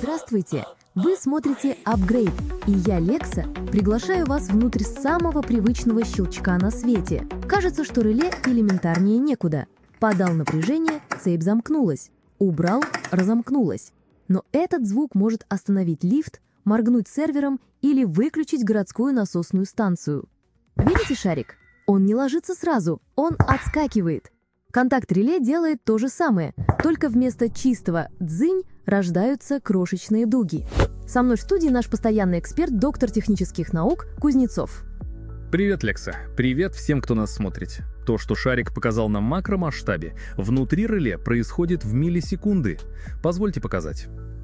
Здравствуйте! Вы смотрите Upgrade, и я, Лекса, приглашаю вас внутрь самого привычного щелчка на свете. Кажется, что реле элементарнее некуда. Подал напряжение, цепь замкнулась. Убрал, разомкнулась. Но этот звук может остановить лифт, моргнуть сервером или выключить городскую насосную станцию. Видите шарик? Он не ложится сразу, он отскакивает. Контакт-реле делает то же самое, только вместо чистого «дзынь» рождаются крошечные дуги. Со мной в студии наш постоянный эксперт, доктор технических наук Кузнецов. Привет, Лекса. Привет всем, кто нас смотрит. То, что шарик показал на макромасштабе, внутри реле происходит в миллисекунды. Позвольте показать.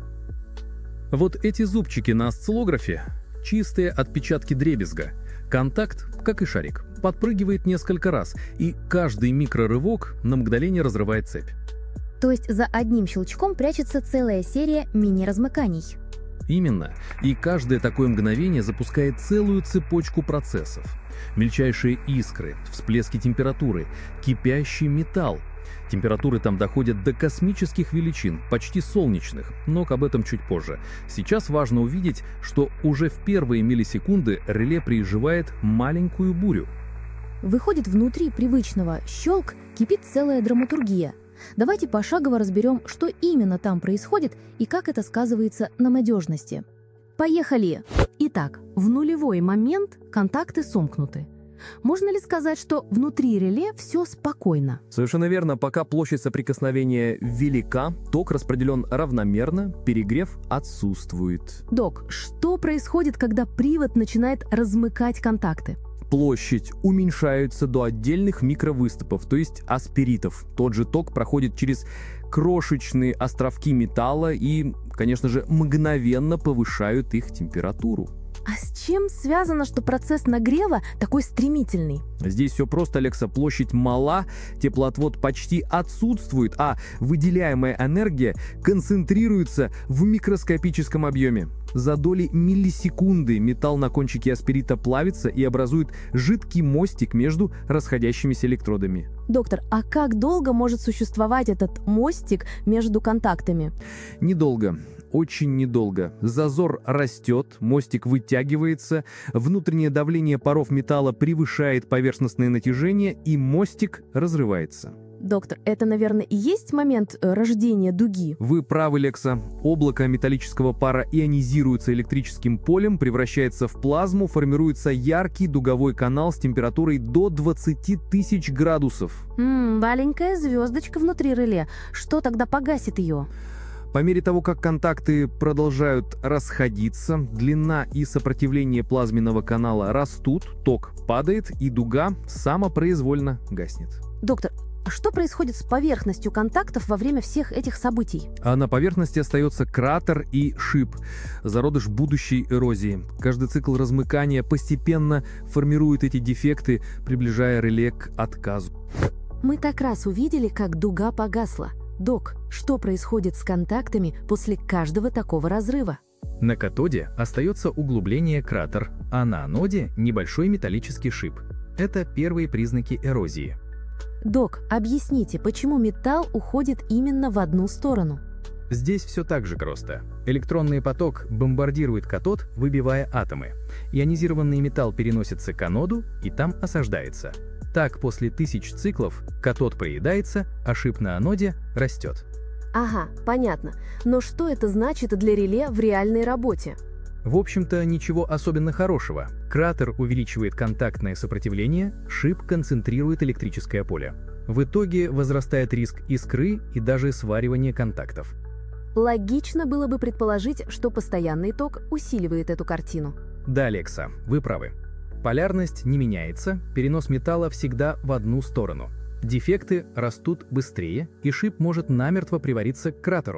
Вот эти зубчики на осциллографе — чистые отпечатки дребезга. Контакт, как и шарик, подпрыгивает несколько раз, и каждый микрорывок на мгновение разрывает цепь. То есть за одним щелчком прячется целая серия мини-размыканий. Именно. И каждое такое мгновение запускает целую цепочку процессов. Мельчайшие искры, всплески температуры, кипящий металл. Температуры там доходят до космических величин, почти солнечных, но об этом чуть позже. Сейчас важно увидеть, что уже в первые миллисекунды реле переживает маленькую бурю. Выходит, внутри привычного «щелк» кипит целая драматургия. Давайте пошагово разберем, что именно там происходит и как это сказывается на надежности. Поехали! Итак, в нулевой момент контакты сомкнуты. Можно ли сказать, что внутри реле все спокойно? Совершенно верно. Пока площадь соприкосновения велика, ток распределен равномерно, перегрев отсутствует. Док, что происходит, когда привод начинает размыкать контакты? Площадь уменьшается до отдельных микровыступов, то есть асперитов. Тот же ток проходит через крошечные островки металла и, конечно же, мгновенно повышают их температуру. А с чем связано, что процесс нагрева такой стремительный? Здесь все просто, Лекса. Площадь мала, теплоотвод почти отсутствует, а выделяемая энергия концентрируется в микроскопическом объеме. За доли миллисекунды металл на кончике асперита плавится и образует жидкий мостик между расходящимися электродами. Доктор, а как долго может существовать этот мостик между контактами? Недолго. Очень недолго. Зазор растет, мостик вытягивается, внутреннее давление паров металла превышает поверхностное натяжение, и мостик разрывается. Доктор, это, наверное, и есть момент рождения дуги? Вы правы, Лекса. Облако металлического пара ионизируется электрическим полем, превращается в плазму, формируется яркий дуговой канал с температурой до 20 тысяч градусов. Маленькая звездочка внутри реле. Что тогда погасит ее? По мере того, как контакты продолжают расходиться, длина и сопротивление плазменного канала растут, ток падает, и дуга самопроизвольно гаснет. Доктор, что происходит с поверхностью контактов во время всех этих событий? А на поверхности остается кратер и шип, зародыш будущей эрозии. Каждый цикл размыкания постепенно формирует эти дефекты, приближая реле к отказу. Мы так раз увидели, как дуга погасла. Док, что происходит с контактами после каждого такого разрыва? На катоде остается углубление кратер, а на аноде небольшой металлический шип. Это первые признаки эрозии. Док, объясните, почему металл уходит именно в одну сторону? Здесь все так же просто. Электронный поток бомбардирует катод, выбивая атомы. Ионизированный металл переносится к аноду и там осаждается. Так, после 1000 циклов катод проедается, а шип на аноде растет. Ага, понятно. Но что это значит для реле в реальной работе? В общем-то, ничего особенно хорошего. Кратер увеличивает контактное сопротивление, шип концентрирует электрическое поле. В итоге возрастает риск искры и даже сваривания контактов. Логично было бы предположить, что постоянный ток усиливает эту картину. Да, Лекса, вы правы. Полярность не меняется, перенос металла всегда в одну сторону. Дефекты растут быстрее, и шип может намертво привариться к кратеру.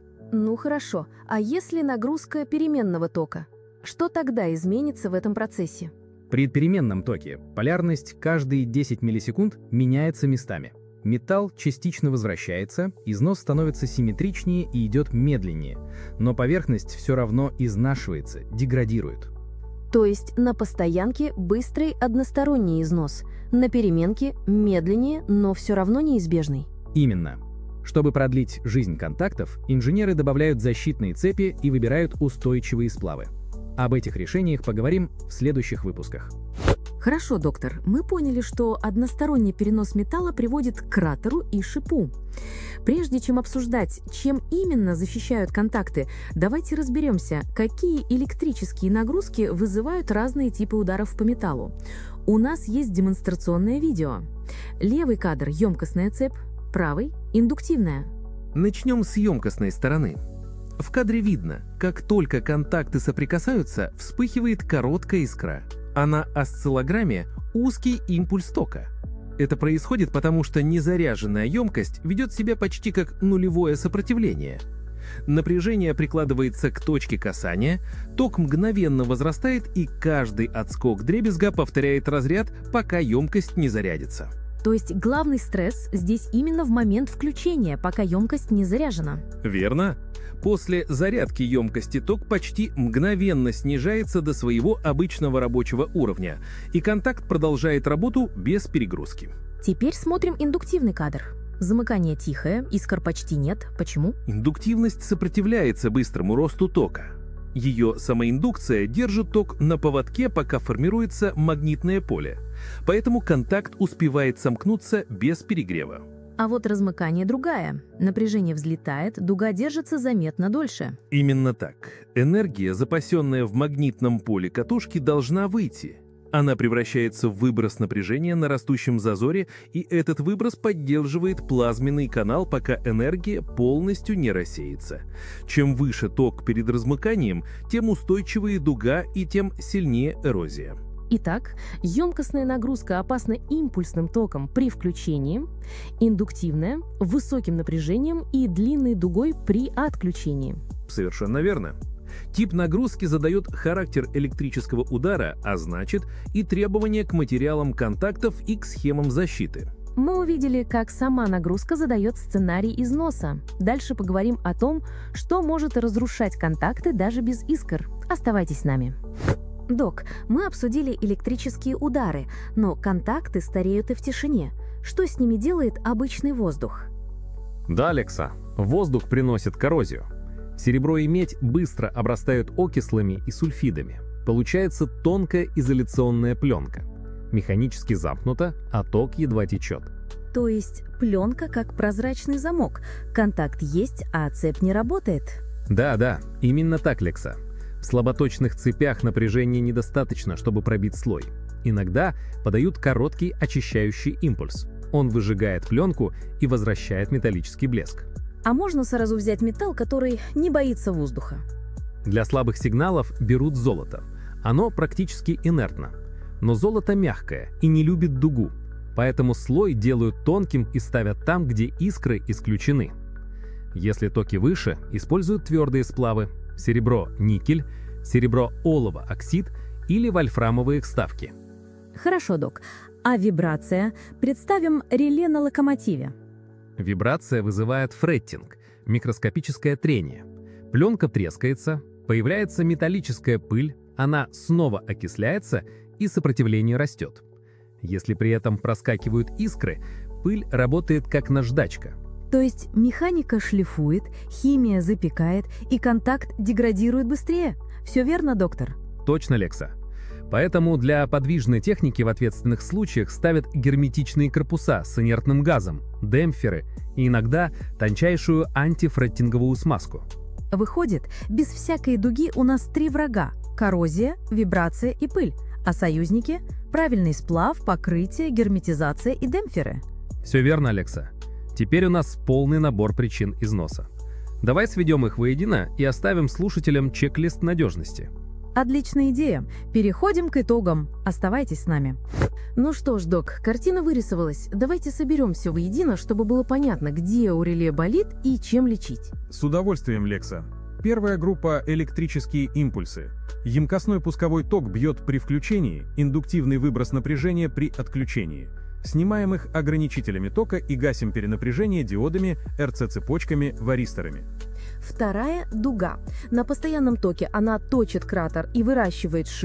Ну хорошо, а если нагрузка переменного тока? Что тогда изменится в этом процессе? При переменном токе полярность каждые 10 миллисекунд меняется местами. Металл частично возвращается, износ становится симметричнее и идет медленнее, но поверхность все равно изнашивается, деградирует. То есть на постоянке быстрый односторонний износ, на переменке медленнее, но все равно неизбежный. Именно. Чтобы продлить жизнь контактов, инженеры добавляют защитные цепи и выбирают устойчивые сплавы. Об этих решениях поговорим в следующих выпусках. Хорошо, доктор, мы поняли, что односторонний перенос металла приводит к кратеру и шипу. Прежде чем обсуждать, чем именно защищают контакты, давайте разберемся, какие электрические нагрузки вызывают разные типы ударов по металлу. У нас есть демонстрационное видео. Левый кадр – емкостная цепь, правый – индуктивная. Начнем с емкостной стороны. В кадре видно, как только контакты соприкасаются, вспыхивает короткая искра, а на осциллограмме узкий импульс тока. Это происходит потому, что незаряженная емкость ведет себя почти как нулевое сопротивление. Напряжение прикладывается к точке касания, ток мгновенно возрастает, и каждый отскок дребезга повторяет разряд, пока емкость не зарядится. То есть главный стресс здесь именно в момент включения, пока емкость не заряжена. Верно. После зарядки емкости ток почти мгновенно снижается до своего обычного рабочего уровня, и контакт продолжает работу без перегрузки. Теперь смотрим индуктивный кадр. Замыкание тихое, искр почти нет. Почему? Индуктивность сопротивляется быстрому росту тока. Ее самоиндукция держит ток на поводке, пока формируется магнитное поле. Поэтому контакт успевает сомкнуться без перегрева. А вот размыкание другая. Напряжение взлетает, дуга держится заметно дольше. Именно так. Энергия, запасенная в магнитном поле катушки, должна выйти. Она превращается в выброс напряжения на растущем зазоре, и этот выброс поддерживает плазменный канал, пока энергия полностью не рассеется. Чем выше ток перед размыканием, тем устойчивее дуга и тем сильнее эрозия. Итак, емкостная нагрузка опасна импульсным током при включении, индуктивная – высоким напряжением и длинной дугой при отключении. Совершенно верно. Тип нагрузки задает характер электрического удара, а значит и требования к материалам контактов и к схемам защиты. Мы увидели, как сама нагрузка задает сценарий износа. Дальше поговорим о том, что может разрушать контакты даже без искр. Оставайтесь с нами. Док, мы обсудили электрические удары, но контакты стареют и в тишине. Что с ними делает обычный воздух? Да, Алекса, воздух приносит коррозию. Серебро и медь быстро обрастают окислами и сульфидами. Получается тонкая изоляционная пленка. Механически замкнута, а ток едва течет. То есть пленка как прозрачный замок. Контакт есть, а цепь не работает. Да, именно так, Лекса. В слаботочных цепях напряжения недостаточно, чтобы пробить слой. Иногда подают короткий очищающий импульс. Он выжигает пленку и возвращает металлический блеск. А можно сразу взять металл, который не боится воздуха? Для слабых сигналов берут золото. Оно практически инертно. Но золото мягкое и не любит дугу, поэтому слой делают тонким и ставят там, где искры исключены. Если токи выше, используют твердые сплавы – серебро-никель, серебро-олово-оксид или вольфрамовые вставки. Хорошо, док. А вибрация? Представим реле на локомотиве. Вибрация вызывает фреттинг – микроскопическое трение. Пленка трескается, появляется металлическая пыль, она снова окисляется и сопротивление растет. Если при этом проскакивают искры, пыль работает как наждачка. То есть механика шлифует, химия запекает и контакт деградирует быстрее. Все верно, доктор? Точно, Лекса. Поэтому для подвижной техники в ответственных случаях ставят герметичные корпуса с инертным газом, демпферы и иногда тончайшую антифреттинговую смазку. Выходит, без всякой дуги у нас 3 врага – коррозия, вибрация и пыль, а союзники – правильный сплав, покрытие, герметизация и демпферы. Все верно, Алекса. Теперь у нас полный набор причин износа. Давай сведем их воедино и оставим слушателям чек-лист надежности. Отличная идея. Переходим к итогам. Оставайтесь с нами. Ну что ж, док, картина вырисовалась. Давайте соберем все воедино, чтобы было понятно, где у реле болит и чем лечить. С удовольствием, Лекса. Первая группа – электрические импульсы. Емкостной пусковой ток бьет при включении, индуктивный выброс напряжения при отключении. Снимаем их ограничителями тока и гасим перенапряжение диодами, РЦ-цепочками, варисторами. Вторая – дуга. На постоянном токе она точит кратер и выращивает шип.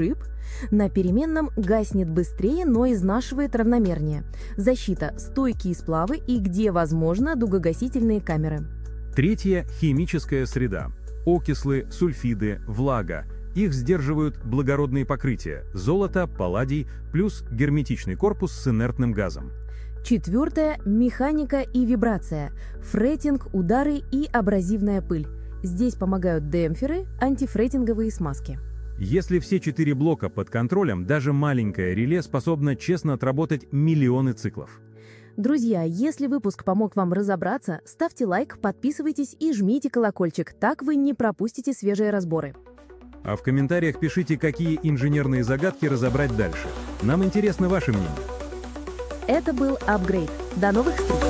На переменном гаснет быстрее, но изнашивает равномернее. Защита – стойкие сплавы и, где возможно, дугогасительные камеры. Третье – химическая среда. Окислы, сульфиды, влага. Их сдерживают благородные покрытия – золото, палладий, плюс герметичный корпус с инертным газом. Четвертое – механика и вибрация, фреттинг, удары и абразивная пыль. Здесь помогают демпферы, антифреттинговые смазки. Если все 4 блока под контролем, даже маленькое реле способно честно отработать миллионы циклов. Друзья, если выпуск помог вам разобраться, ставьте лайк, подписывайтесь и жмите колокольчик, так вы не пропустите свежие разборы. А в комментариях пишите, какие инженерные загадки разобрать дальше. Нам интересно ваше мнение. Это был Upgrade. До новых встреч!